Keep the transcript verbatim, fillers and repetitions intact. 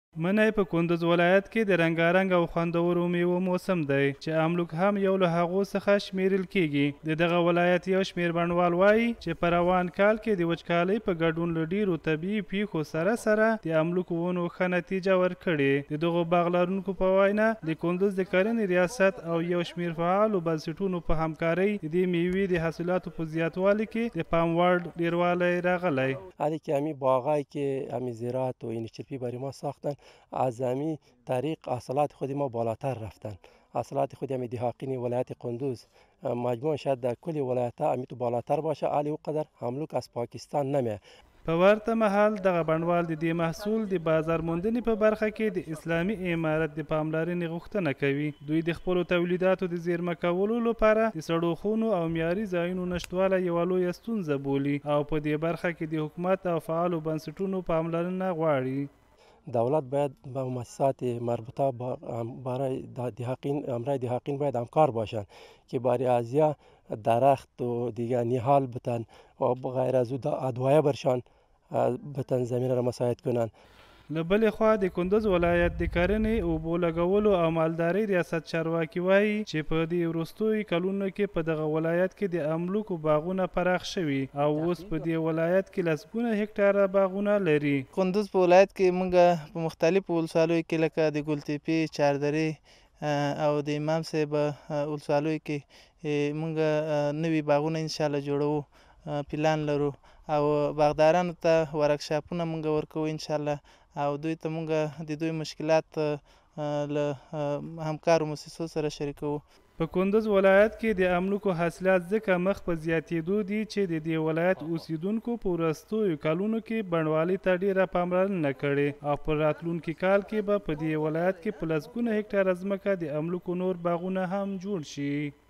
منی په کندز ولایت کې د رنګارنګ او خوندورو میوو موسم دی چې املوک هم یو له هغو څخه شمیرل کیږي. د دغه ولایت یو شمیر بڼوال وایي چې په روان کال کې د وچکالۍ په ګډون له ډیرو طبیعي پیښو سره سره د املوک ونو ښه نتیجه ورکړې. د دغو باغ لرونکو په وینا د کندز د کرنې ریاست او یو شمیر فعالو بنسټونو په همکارۍ د دې میوې د حاصلاتو په زیاتوالي کې د پام وړ ډیروالی راغلی. علی که همین باغایی که همین زراعت و اینچپی برای ما ساختن از همین طریق حاصلات خود ما بالاتر رفتن. حاصلات خود همین دهاقین ولایت قندوز مجموع شاید در کل ولایت همین تو بالاتر باشه، علی وقدر هملوک از پاکستان نمیه. په ورته مهال دغه بڼوال د دې محصول د بازار موندنې په برخه کې د اسلامي امارت د پاملرنې غوښتنه کوي. دوی د خپلو تولیداتو د زیرمه کولو لپاره د سړو خونو او معیاري ځایونو نشتوالی یوه لویه ستونزه بولي او په دې برخه کې د حکومت او فعالو بنسټونو پاملرنه غواړي. دولت باید با مؤسسات مربوطه برای دهاقین امرای دهاقین باید همکار باشند که برای ازیا درخت و دیگر نهال بتن و غیر از او ادویه برشان بتن زمین را مساعد کنند. له بلې خوا د کندز ولایت د کرنې اوبو لګولو او مالدارۍ ریاست چارواکي وایي چې په دې وروستیو کلونو کې په دغه ولایت کې د املوکو باغونه پراخ شوي او اوس په دې ولایت کې لسګونه هکټاره باغونه لري. کندز په ولایت کې موږ په مختلفو ولسوالیو کې لکه د ګلتیپې، چاردرې او د امام صاحب ولسوالیو کې موږ نوي باغونه انشاءالله جوړو، پلان لرو او باغدارانو ته ورکشاپونه موږ ورکوو انشاءالله او دوی ته موږ د دوی مشکلات له همکارو مؤسسو سره شریکوو. په کندز ولایت کې د املوکو حاصلات ځکه مخ په زیاتېدو دي چې د دې ولایت اوسیدونکو په وروستیو کلونو کې بڼوالۍ ته ډیره پاملرنه کړې او په راتلونکي کال کې به په دې ولایت کې په لسګونه هکټاره ځمکه د املوکو نور باغونه هم جوړ شي.